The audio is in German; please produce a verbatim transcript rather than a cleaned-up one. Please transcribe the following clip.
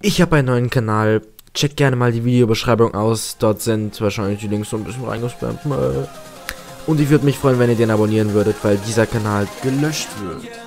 Ich habe einen neuen Kanal. Checkt gerne mal die Videobeschreibung aus. Dort sind wahrscheinlich die Links so ein bisschen reingespammt. Und ich würde mich freuen, wenn ihr den abonnieren würdet, weil dieser Kanal gelöscht wird.